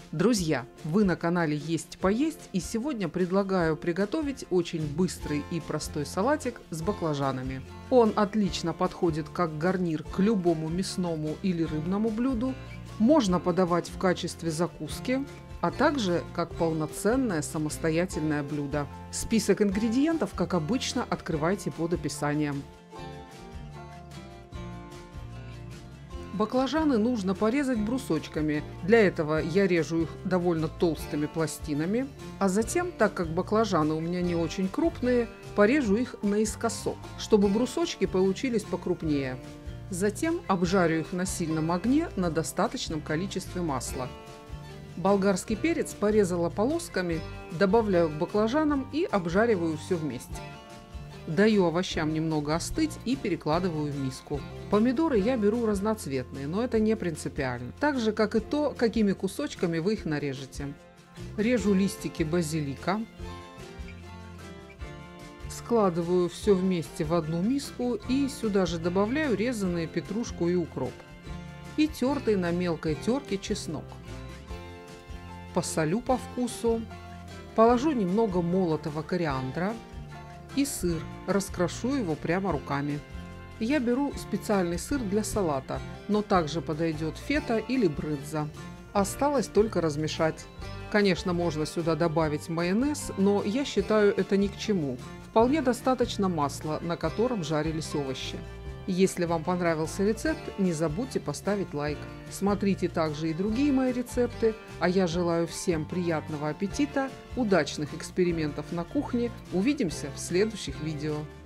Друзья, вы на канале Есть Поесть, и сегодня предлагаю приготовить очень быстрый и простой салатик с баклажанами. Он отлично подходит как гарнир к любому мясному или рыбному блюду, можно подавать в качестве закуски, а также как полноценное самостоятельное блюдо. Список ингредиентов, как обычно, открывайте под описанием. Баклажаны нужно порезать брусочками. Для этого я режу их довольно толстыми пластинами, а затем, так как баклажаны у меня не очень крупные, порежу их наискосок, чтобы брусочки получились покрупнее. Затем обжарю их на сильном огне на достаточном количестве масла. Болгарский перец порезала полосками, добавляю к баклажанам и обжариваю все вместе. Даю овощам немного остыть и перекладываю в миску. Помидоры я беру разноцветные, но это не принципиально. Так же, как и то, какими кусочками вы их нарежете. Режу листики базилика. Складываю все вместе в одну миску и сюда же добавляю резаные петрушку и укроп. И тертый на мелкой терке чеснок. Посолю по вкусу. Положу немного молотого кориандра. И сыр, раскрошу его прямо руками. Я беру специальный сыр для салата, но также подойдет фета или брынза. Осталось только размешать. Конечно, можно сюда добавить майонез, но я считаю это ни к чему. Вполне достаточно масла, на котором жарились овощи. Если вам понравился рецепт, не забудьте поставить лайк. Смотрите также и другие мои рецепты, а я желаю всем приятного аппетита, удачных экспериментов на кухне. Увидимся в следующих видео.